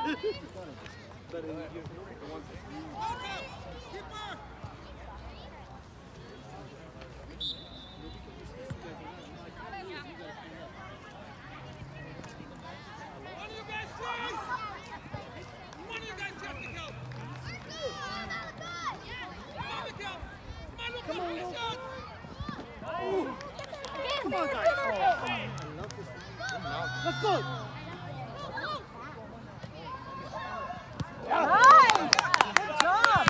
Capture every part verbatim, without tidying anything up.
Let's go! Nice! Good job!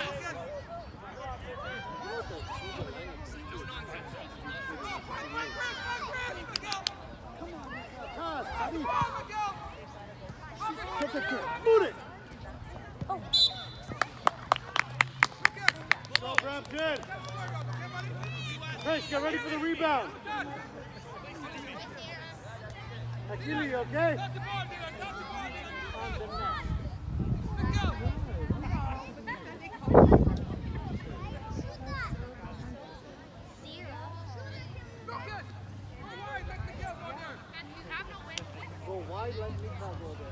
Move it! Oh. Go, Brampton! Chris, get ready for the rebound! Achille, you okay? Go wide, let me go there.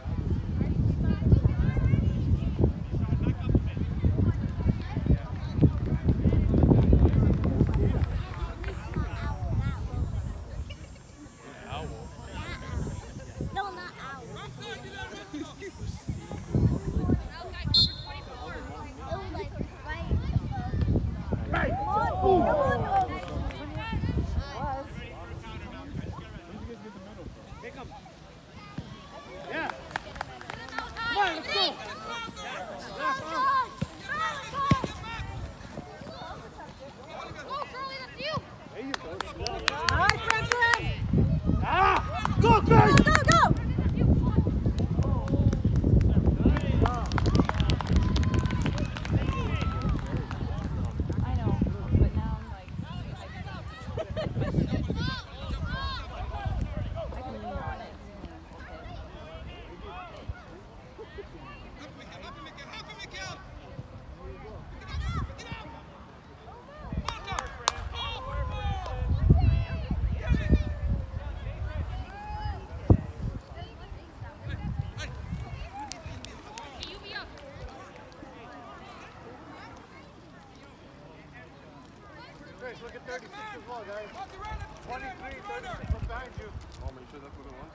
Look at thirty-six as well, guys. twenty-three, thirty-six from behind you. Oh, make sure that's what it was.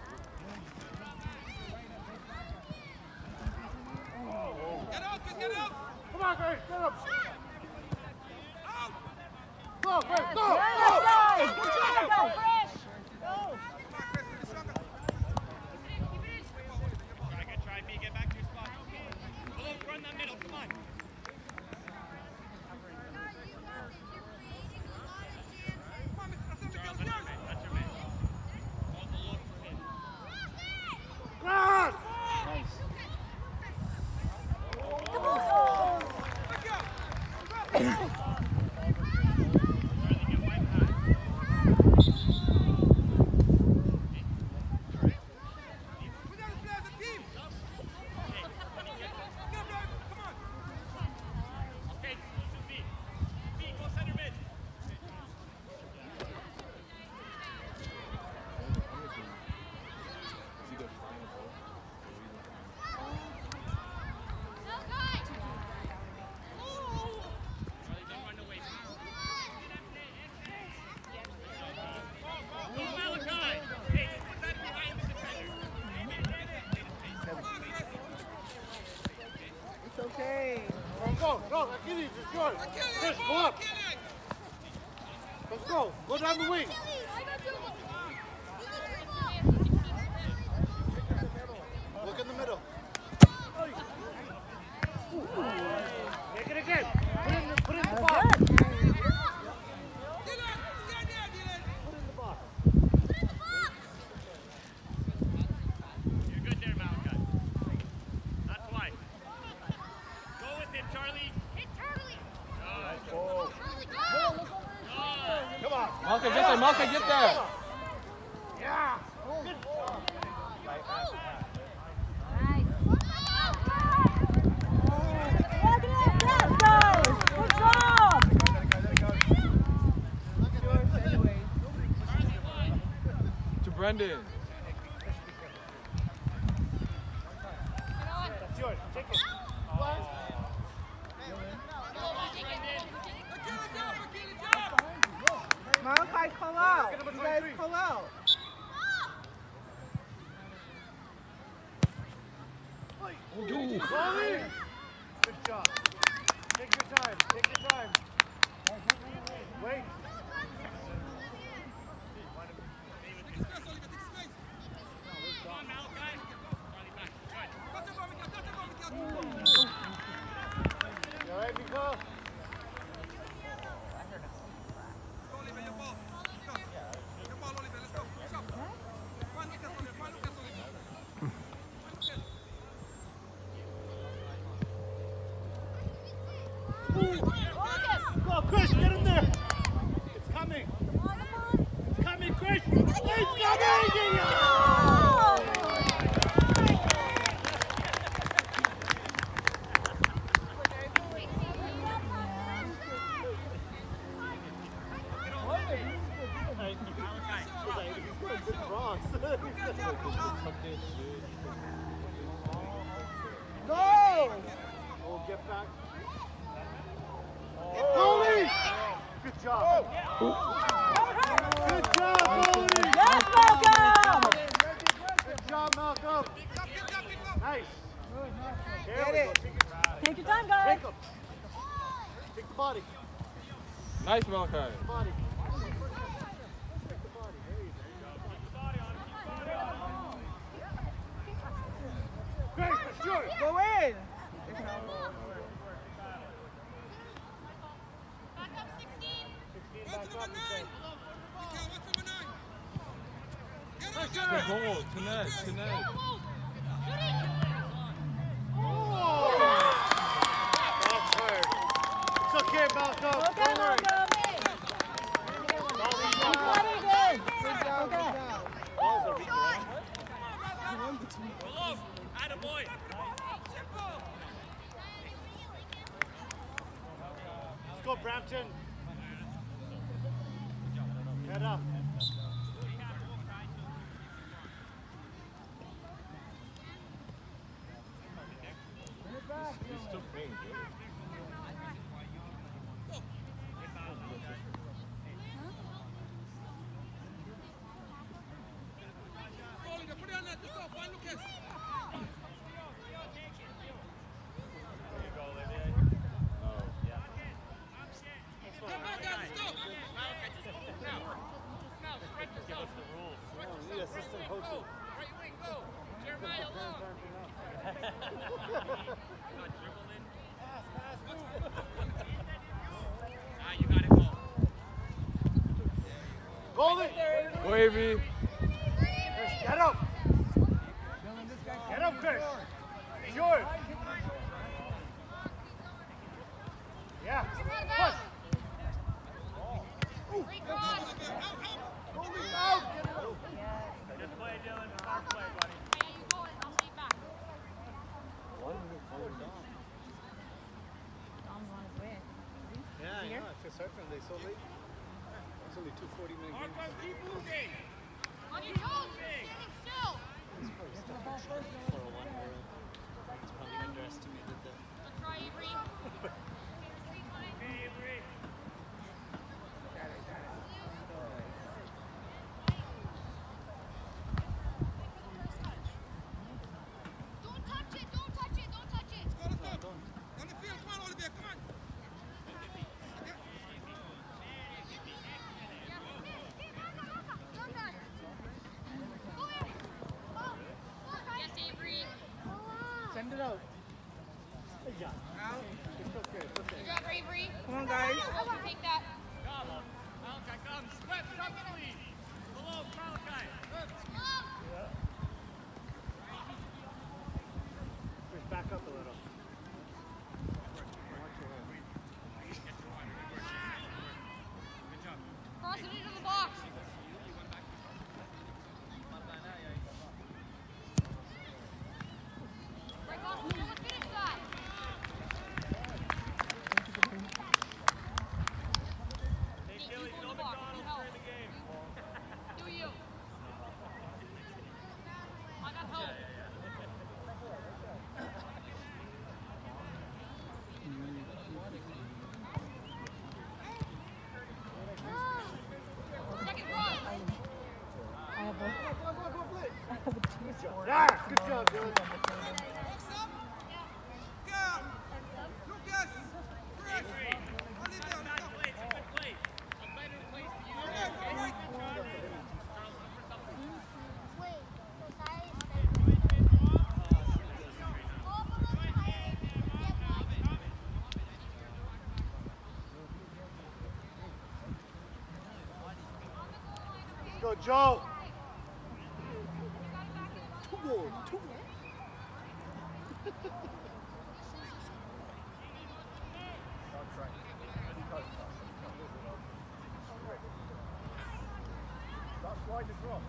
Get up, get up! Come on, Grace, get up! Out! Go, Grace, Yes, go! yes, Go! guys. Good job, go, Fresh! Go! Try, get, try, B, get back to your spot. Look, run that middle, come on. Okay. Go, go, Achilles, it's yours. Chris, go up. Let's go. Go down the wing. Look in the middle. Make it again. Put it in the, put it in the box. Put it in the box. You're good there, Malachi. That's why. Go with it, Charlie. Hit Charlie. Oh. Come on. Malka, get there, Malka, get there. Yeah. To Brendan. That's yours. Kick it. What? Malachi, call out. You guys call out. Chloe! Good job. Take your time. Take your time. Wait. Come on, Malachi. Charlie back. Good. You all right, Miko? Go, Chris, get him there. It's coming. It's coming, Chris. It's coming. Go! We'll get back. Goalie! Good job. Good job, goalie. Yes, Malcolm! Good job, Malcolm. Nice. There Get we it. go. Take it. Take your time, guys. Take him. Take the body. Nice, Malachi. Take the body. Take the body. There you go. Great, for sure. Go in. Good goal. Tonight, tonight. That's hard. It's okay, Malcolm. Okay, Don't worry. Malcolm. Good. Good job, good job. Balls are weak, right? Below. Attaboy. Let's go, Brampton. Head up. He's still playing good. We need assistant coaches. Ah, you got it, go. Goalie! Wavy. Chris, get up! Get up, Chris! It's yours! Yeah, push! Goalie, out! Just play, Dylan. Smart play, buddy. Yeah, I know. I feel sorry for them. They so late. It's only two forty minute games. Marco, keep moving. On your toes, standing still. For a one girl, it's probably underestimated the. Good try, Avery. Hey, Avery. Don't touch it, don't touch it, don't touch it. On the field, come on, Olivier, come on. Yes, Avery. Send it out. Good job. It's okay, it's okay. Good job, Avery. Come on, guys. Take that. Malachi comes. Sweat, stop the lead. Below, Malachi. Chris, back up a little. Cross it into the box. Break off the finish side. Hey, Keep Gilly, people in no the box. McDonald's Help. during the game. Do you? Joe. Stop sliding across.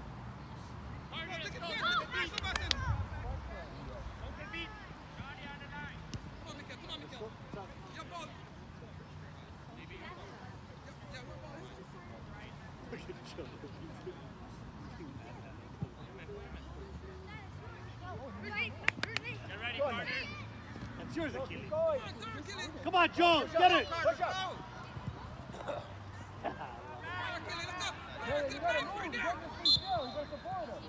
That's yours, Achilles. Come on, Joe, get it. Push up. Hey, you gotta move. You gotta stay still. You gotta support him.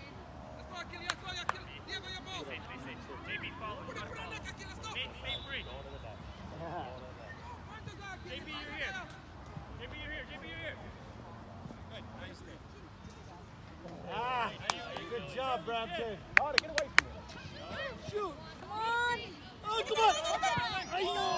Ah, good job, Brampton. Carter, get away from him. Shoot. Come on. Oh, come on. I know.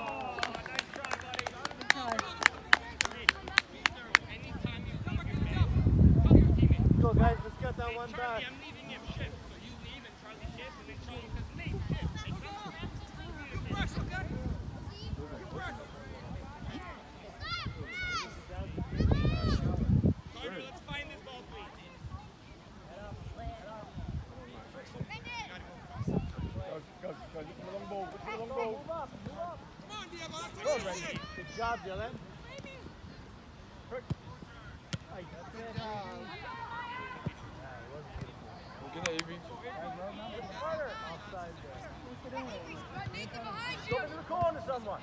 Go, guys. Let's get that one back. I'm leaving him shift. So you leave and Charlie shifts and then Charlie says leave shift. Make sense? Good press, okay? Good press. Carter, let's find this ball, please. Go, go, go. Look for the long ball. Look for the long ball. Move up. Move up. Come on, Diego. Let's Go, do Randy. this. Good job, Dylan. Hey, That's it. Uh, We'll get that, A B. offside there. push it in. Nathan behind Go you. into the corner, someone.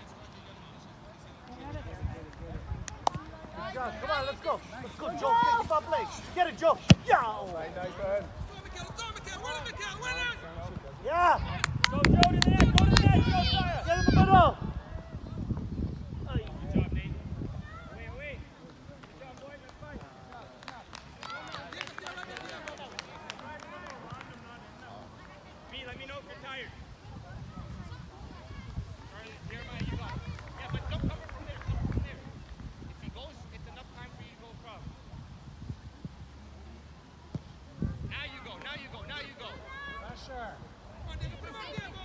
Good job. Come on, let's go. Let's go, Joe. Get the up legs. Get it, Joe. Yeah. Right, Nathan. Go, Mikel. Go, Mikel. Run it, Mikel. Run it. Yeah. Go, Joe, to the net. Go to the net, Joe. Fire. Get in the middle. Good job, Nate. Away, away. Good job, boys. Let's fight. B, let me know if you're tired. Charlie, Jeremiah, you got it. Yeah, but don't cover from there. Cover from there. If he goes, it's enough time for you to go across. Now you go. Now you go. Now you go. Pressure. Come on, Diego. Come on, Diego.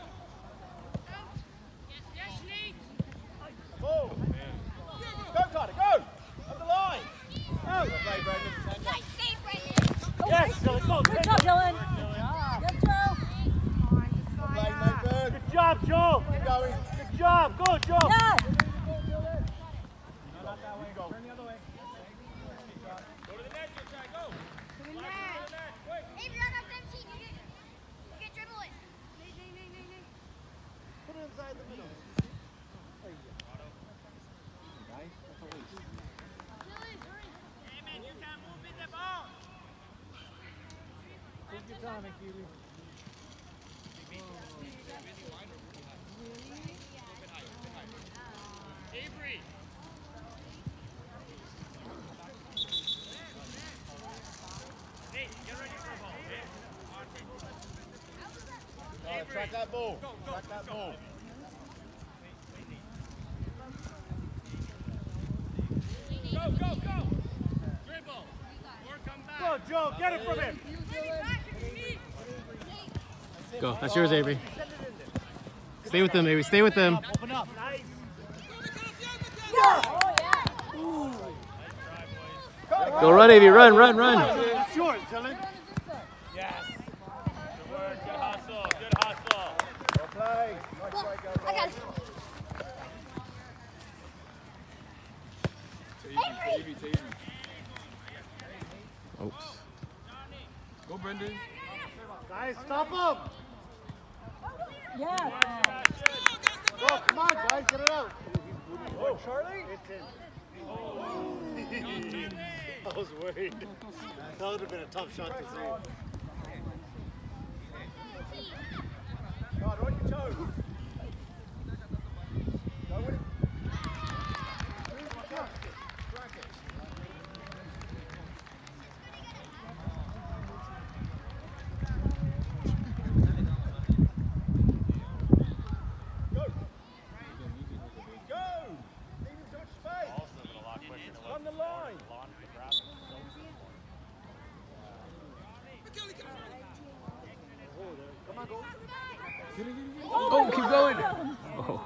Yes, Nate. Move. Go, Carter. Go. Up the line. Go. Well played, Brendan. Nice save, Brendan. Yes, Dylan. Go. Good job, Dylan. Good job. Well played, Nathan. Good job, Joe. Keep going. Good job. Go, Joe. Yes. Not that way. Go. Turn the other way. Go to the net, Josiah. Go. Good Slide net. to the net. Quick. Hey, you're not seventeen. You can, you can dribble it. Nate, Nate, Nate, Nate, Nate. Put it inside the middle. Hey, man, you can't move in the ball. Take your time, Achilles. Avery. Nate, get ready for the ball. All right, track that ball. Go, go, Track that go. ball. Go, go, go. Dribble. Or come back. Go, Joe. Get it from him. Go. That's yours, Avery. Stay with them, Avery. Stay with them. Open up. Nice. Oh, yeah. Go run, Avery. Run, run, run. It's yours, Dylan. Yes. Good work. Good hustle. Good hustle. Well played. Nice play, go, I got it. To A B, to A B, to A B. Oops. Go, Brendan. Guys, stop him. Yes. Go, come on, guys, get it out. Oh, Charlie? It's in. I was worried. That would have been a tough shot to save. God, on your toes. Go with it. Track it. Go. Go. Leave him so much space. Run the line. Oh, keep going. Oh.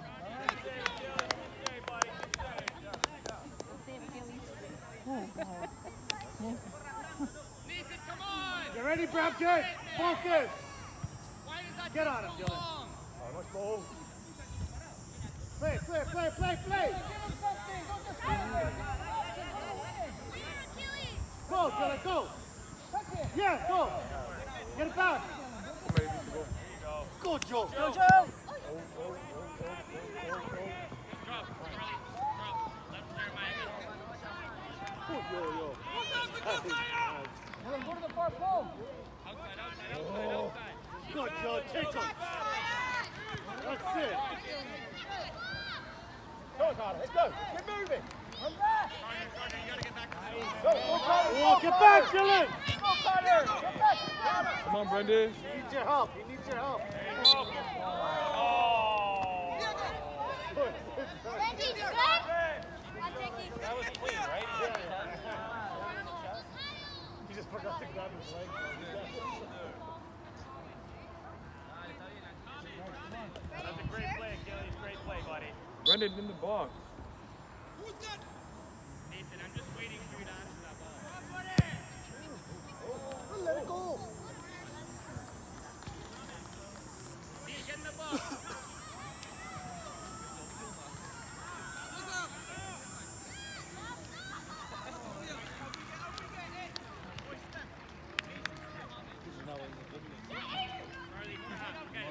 Nathan, come on! You ready, Brampton? Focus. Why does that Get take on him, so Dylan. long? Oh, much more. Play, play, play, play, play. Go, Dylan, go. Yeah, go. Get it back. Go, Joe. Go, Joe. Drop, Charlie. Drop. Left Jeremiah. Go, yo, yo. Let him go to the far pole. Outside, outside, outside, outside. Good, Joe. Take him. That's it. Go, Carter. Let's go. Get moving. Come back. Carter, Carter, you gotta get back to the ball. Go, go, Carter. Oh, get back, Dylan. Go, Carter. Get back. Come on, Brendan. He needs your help. He needs your help. Randy, you good? I'm taking. That was clean, right? He just forgot to grab his leg. That's a great play, Achilles. Great play, buddy. Brendan in the box. Nathan, I'm just waiting for you to answer that ball. Let it go. See, get in the box. Charlie, come on. Okay.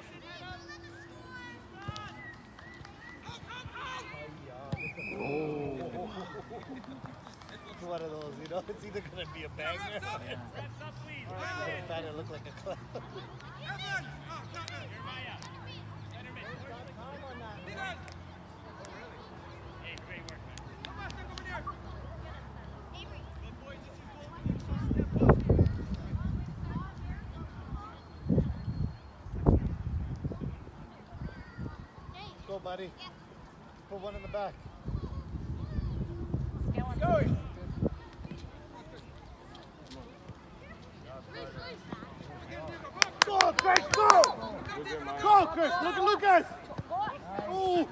It's one of those, you know, it's either going to be a banger Reps up, please. or it's going to try to look like a clown. Jeremiah. Letterman. Hey, great work, man. Avery. Go, buddy. Put one in the back. Go. Go, Chris, go! Go, Chris, look at Lucas! Ooh!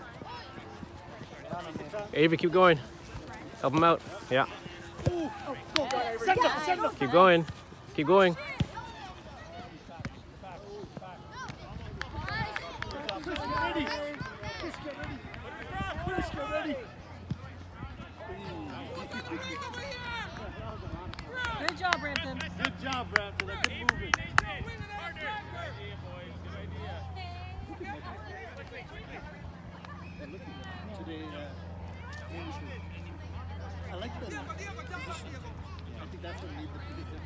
Avery, keep going. Help him out. Yeah. Ooh! Go, go, Avery. Send him, send him! Keep going. Keep going. Chris, get ready! Chris, get ready! Chris, get ready! Good job, Brampton. Good job, Brampton. Let's get moving. Today, uh, I like the position. I think that's what we need the position.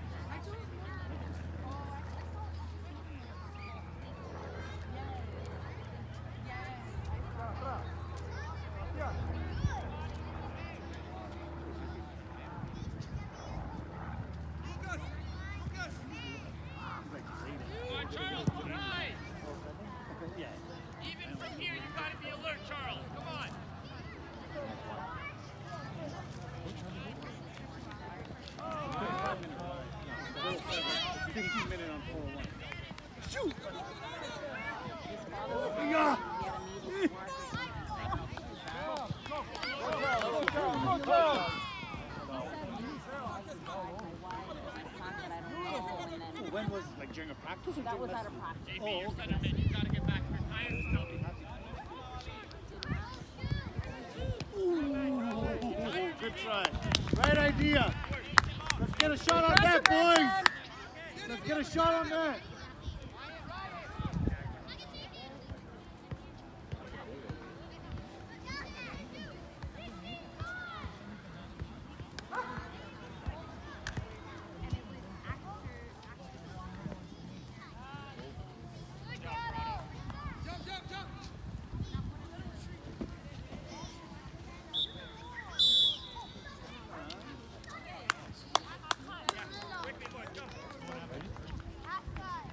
Come on, Charles, rise. Even from here, you gotta be alert, Charles. Come on. fifteen minute on four oh one. Shoot! Yeah! When was it? Like during a practice or That was during out of practice. J P, Oh, you're okay. centerman. You gotta get back. Your tire's still. Ooh, good try. Right idea. Let's get a shot on that, boys. Let's get a shot on that. Quickly, boys, go. Half guard.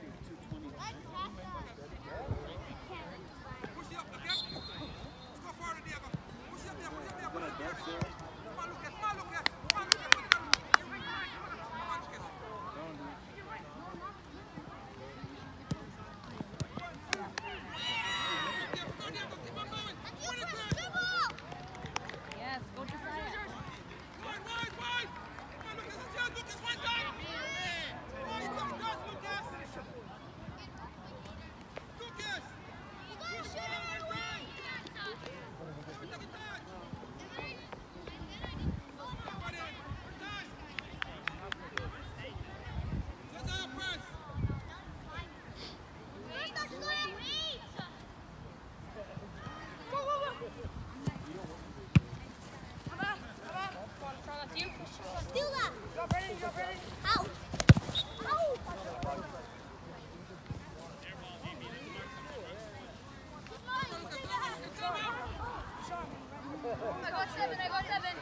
seven, I got seven.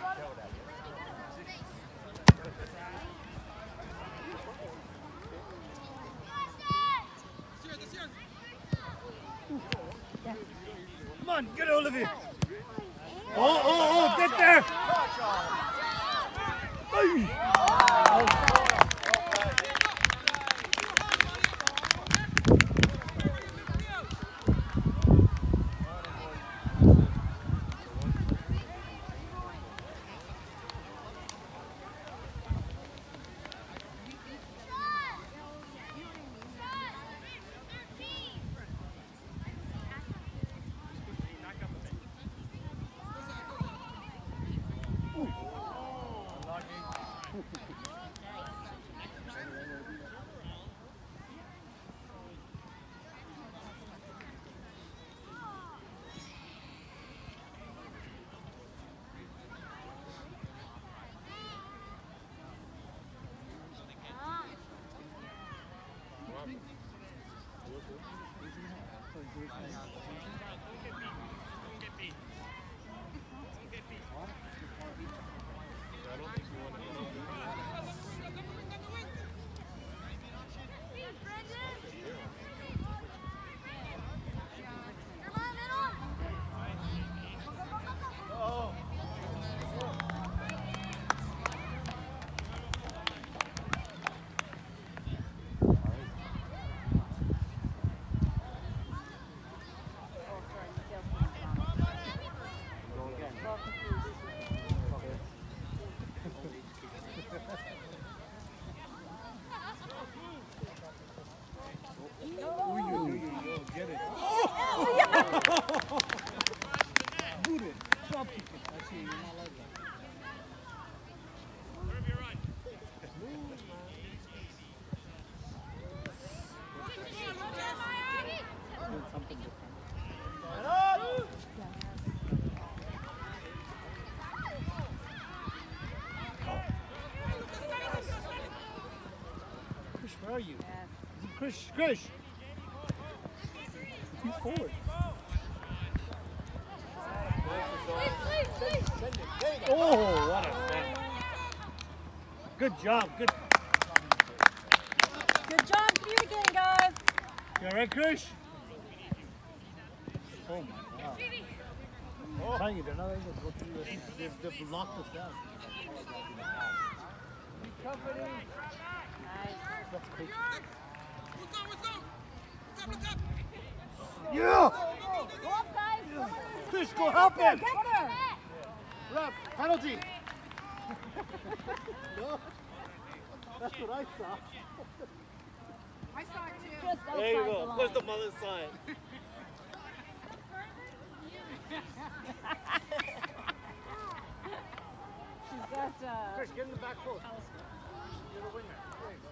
Come on, get Olivia. Oh, oh, oh, get there. Hey. Where are you? Krish, Krish. He's forward. Oh, what a send. Good job. Good. Good job communicating, guys. You all right, Krish? Oh, my God. I'm telling you, they're not able to go through this. They've, they've locked us down. That's cool. Yeah! Go up, guys. Krish, go help him! Get there. Ref, penalty! No. That's what I saw. I saw it too. Just outside There you the go. line. Push them on this side. She's got, uh... Krish, get in the back post. You're the winner. There you go.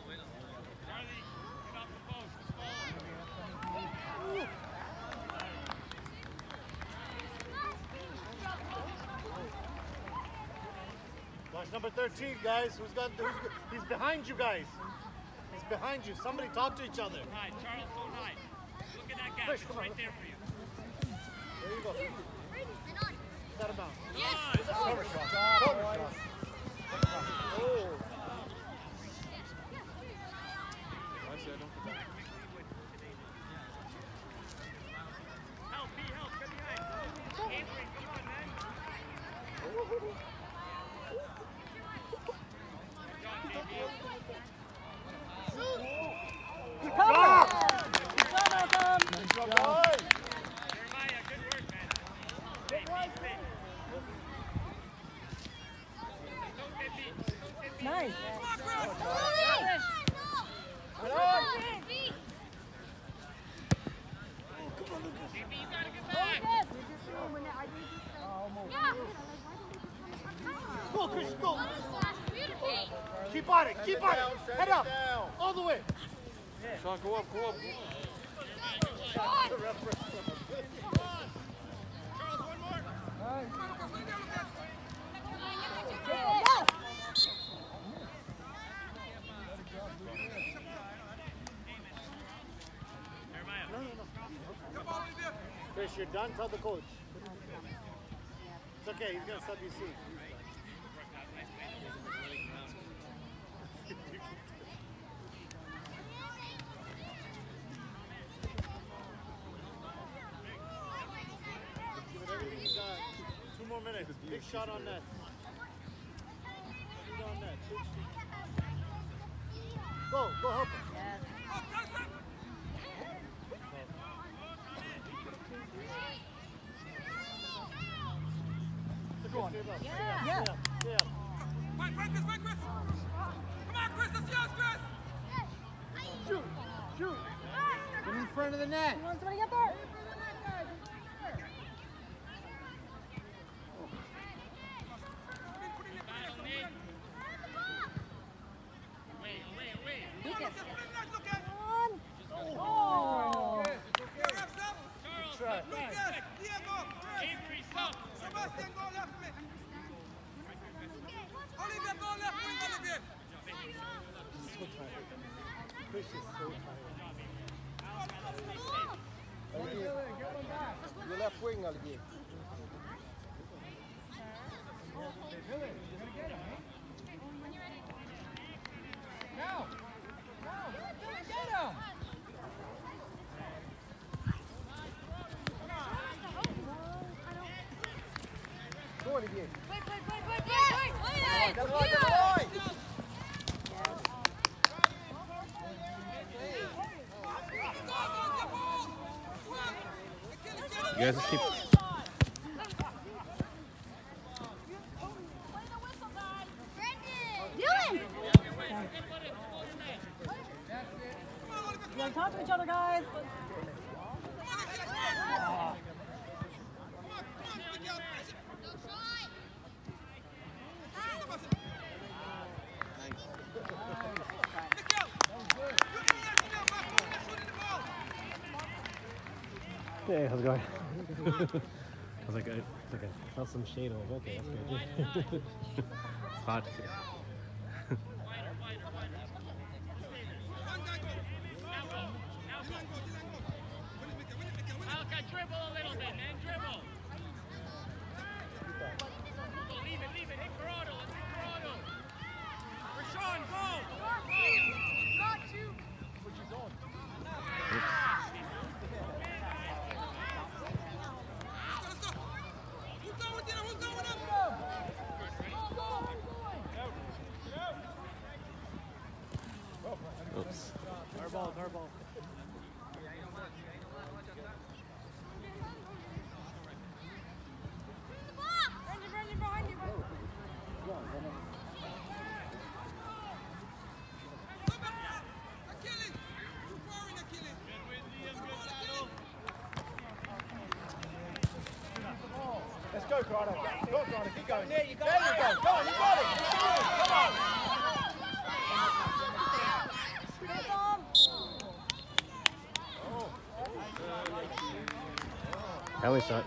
Watch number thirteen, guys. Who's got? Who's, he's behind you guys. He's behind you. Somebody talk to each other. Hide, Charles, don't hide. Look at that gap. Krish, It's come on, right let's there go. for you. There you go. Set him down. Yes! Cover shot. Cover shot. Oh. Help, be help, get behind. Avery, come on, man. Cover. Good job, Malcolm. Good job, boys. Jeremiah, good work, man. Stay, stay, stay. Don't get beat. Don't get beat. Nice. J B, you gotta get back. Go, Krish, go. Keep on it. Keep on it. Head up. All the way. Sean, go up, go up. Charles, one more. Jeremiah. Krish, you're done. Tell the coach. It's okay, he's gonna sub you soon. Give it everything you got. Two more minutes. Big shot on net. Shoot on net. Shoot, shoot. Go, go help him. Yes. Go on. Stay up. Stay up. Yeah. Stay up. Stay up. Fight, fight, Chris, fight, Chris. Come on, Chris, that's yours, Chris. Shoot. Shoot. Get in front of the net. You want somebody get there? Lucas. Come on. Oh. Try. Lucas, Diego, Chris. Sebastian, go left wing. Olivier, go left wing, Olivier. So tired. Chris is so tired. Olivier, your left wing, Olivier. Now. Now. Get him. Go, Olivier. Wait, wait, wait, wait, wait, wait. That's right, that's right. You guys just keep. Dylan! You gotta talk to each other, guys. Hey, how's it going? I was like, I, like I felt some shade. I was like, okay, that's good. It's hot. Dribble a little bit, man. Dribble. Go, leave it, leave it. Hit Corrado. Let's hit Corrado. Rashawn, go. Got you. What you doing? Let's go. Who's going with dinner? Who's going with him? Oops. Our ball, our ball. Achilles. Too far in, Achilles. Let's go, Corrado. Go, Corrado. Keep going. There you go. There you go. Go on, you got it. Keep going. Come on. Alley shot.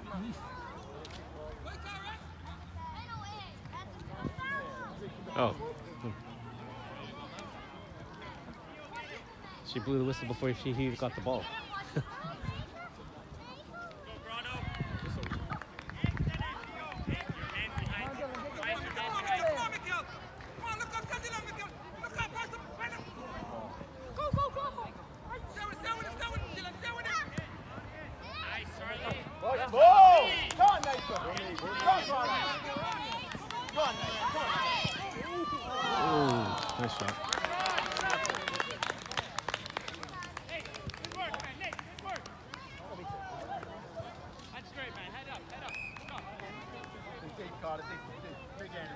Oh. Hmm. She blew the whistle before she he got the ball. Ooh, nice shot. Hey, good work, man. Nate, good work. That's straight, man. Head up, head up. Come on. Deep, Carter. Deep, deep. Big energy.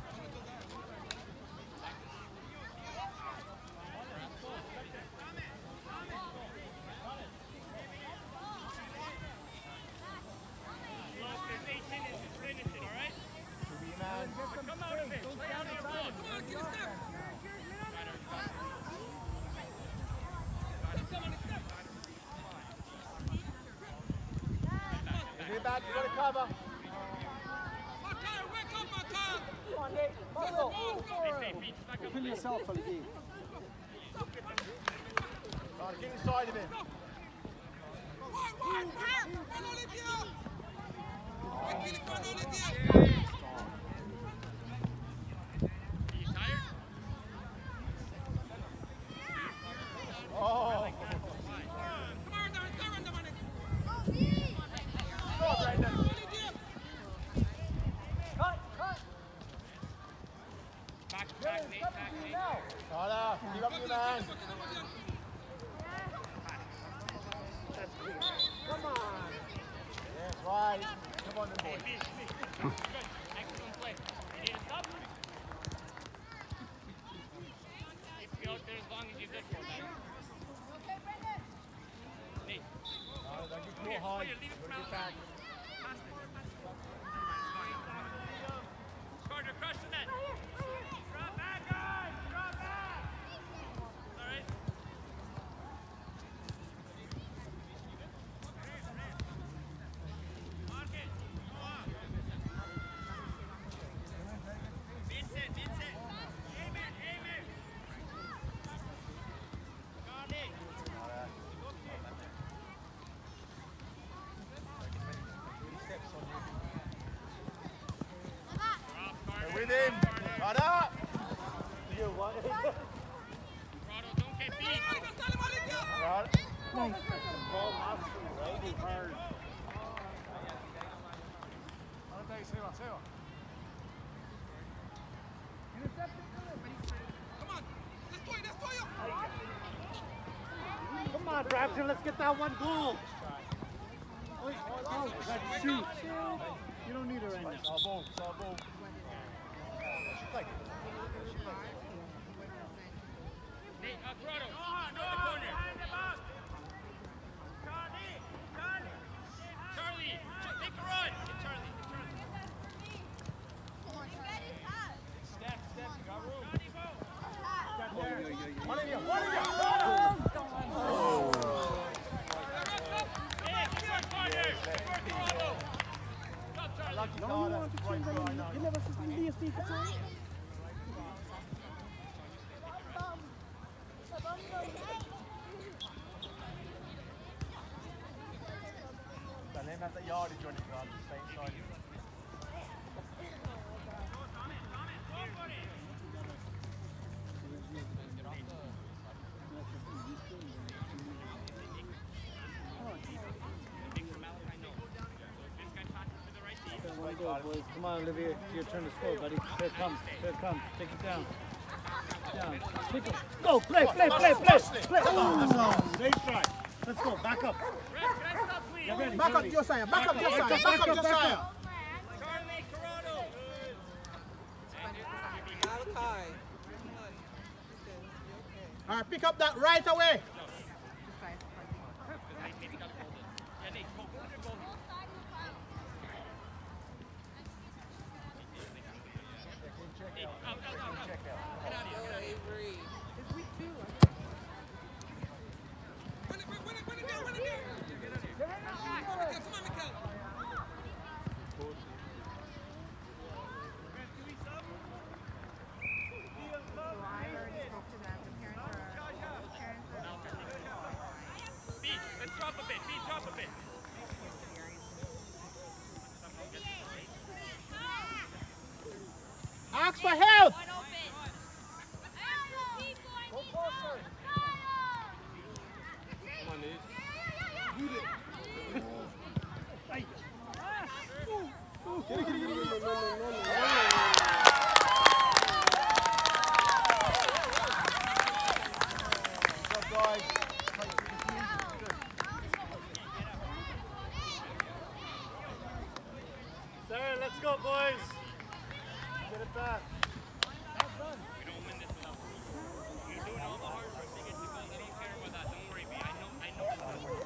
Close to eighteen inches. Finish it, all right? Come out of it. Play out of your ball. Come on, give a step. Get back. You got to cover. Makai, wake up, Makai. Come on, Nate. Muscle. Kill yourself, Olivier. Carter, get inside of him. Wide, wide. Well, Olivier. With him. Right up. You what? Corrado, don't get beat. Right. Ball mastery, right? Is hard. Come on, Raptor, let's get that one goal. Wait, oh, that's shoot. You don't need it right now. Sabo, Sabo. Hey, uh, Corrado, go in the corner. Charlie, take a run. Get Charlie, get Charlie. Step, step, you got room. One of you, one of you. Hey, good work, partner. Good work, Corrado. Go, Charlie. Lucky Carter, right behind us. You never see me a speaker, Charlie? Let him have the yardage on his run, same side. Boys. Come on, Olivier, it's your turn to score, buddy. Here it comes, here it comes. Take it down. Down. Pick it. Go, play, play, play, play, play. Oh, great try. Let's go, back up. Red, can I stop, please? Get ready, Back get up, ready. Josiah. Back up, Josiah. Back up, Back up, back up, back Josiah. up. Charlie, Corrado. Malachi. All right, pick up that right away. Let's drop a bit, B, drop a bit. Ask for help. Come on, Nate. Sarah, let's go, boys. Get it back. We don't win this without you're doing all the hard work to get the goals. I don't care about that. Don't worry, B. I know, I know this is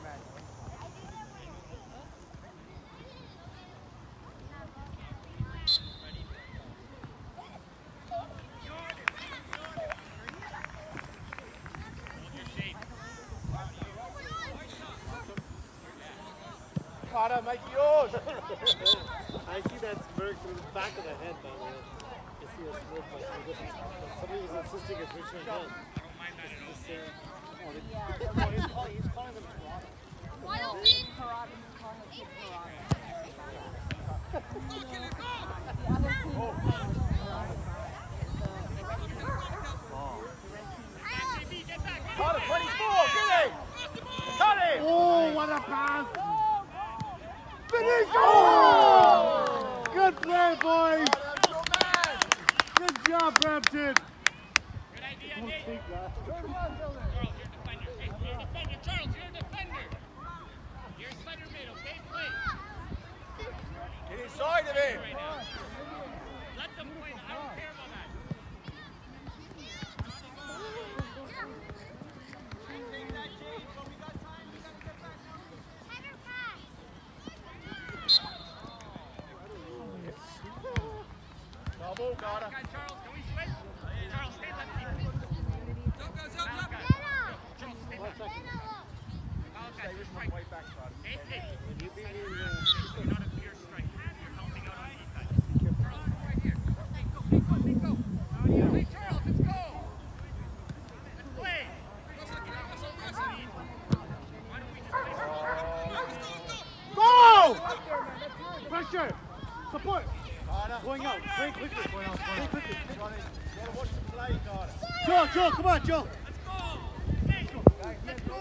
Carter, make it yours. I see that smirk through the back of the head, by the way. I see a smirk like this. Somebody was insisting it's Richmond Hill. I don't mind that at all. Just, uh, oh, they- oh, he's calling, he's calling them Toronto. Wide open. Carter, twenty-four, get it! Cut it! Oh, what a pass! Finish! Oh! Good play, boys! Good job, Brampton! Good idea, Nate. Charles, you're a defender. Hey, you're a defender. Charles, you're a defender. You're a center mid, okay? Play. Get inside of him! Right now. Let them play. I don't care about that. Double, Carter. Okay, Charles, can we switch? Charles, stay lefty. Charles, stay lefty. Okay, you're right. Way back, Carter. Hey, hey. You're not a pure strike. You're helping out on defense. Charles, go right here. Hey, go, hey, go, hey, go. Hey, Charles, let's go. Let's play. Why don't we just play? Go! Pressure! Support! Carter. Going out. Very quickly. Going out. Very quickly. Johnny, you gotta watch the play, Carter. Joe, Joe, come on, Joe. Let's go. Hey, let's go.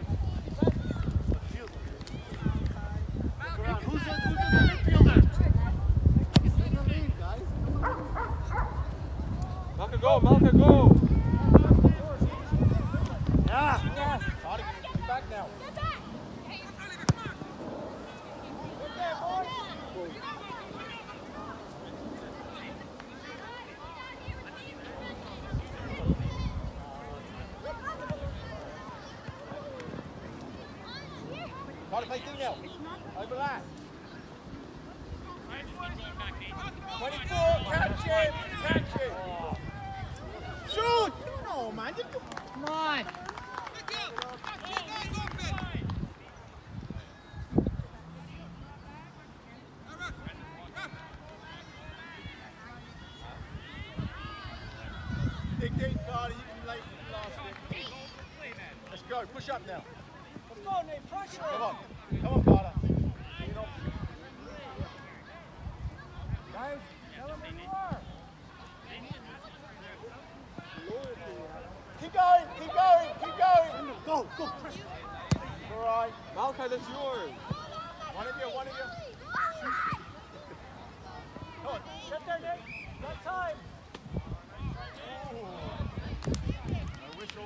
Who's the, who's the midfielder? Malka, go, Malka, go! Yeah. Carter, get back now. Carter, play through now. Overlap. twenty-four, catch it, catch it. Shoot! No, man. You come on. Dig deep, Carter, you can late last bit. Let's go, push up now. Let's go, Nate. Pressure. Come on, come on, Carter. You know, Guys, tell them where you are. keep going, keep going, keep going. Go, go. Pressure. All right. Malka, that's yours. One of you, one of you. Come on. Get there, Nate. Got time. No whistle.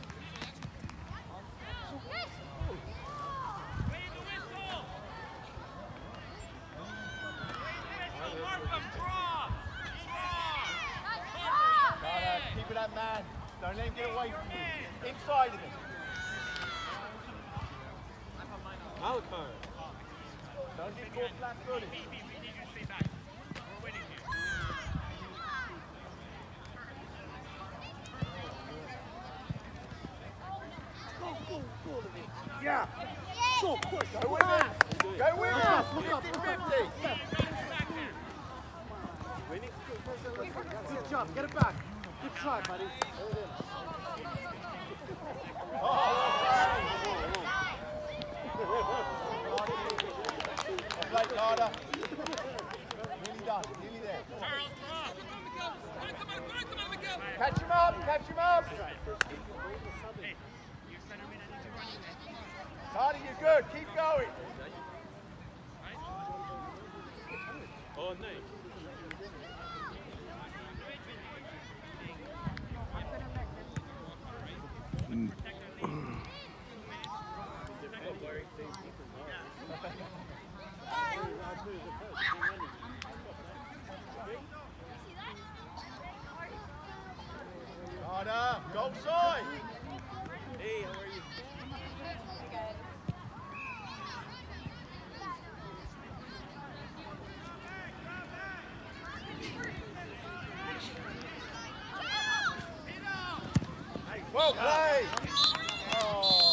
Carter, keep it up, man. Don't let him get away from you. Inside of him. Malka. Don't get caught flat-footed. Yeah. Go, push. Go with it. Go with it. fifty fifty. Good job. Get it back. Good try, buddy. Play, Carter. Nearly done. Nearly there. Catch him up. Catch him up. Carter, you're good. Keep going. Oh, nice. Carter, go side. Hey, how are you? Well played. Oh.